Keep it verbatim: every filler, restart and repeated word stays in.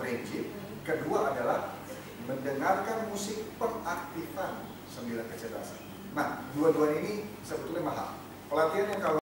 brain gym, kedua adalah mendengarkan musik pengaktifan sembilan kecerdasan. Nah, dua-duanya ini sebetulnya mahal. Pelatihan yang kalau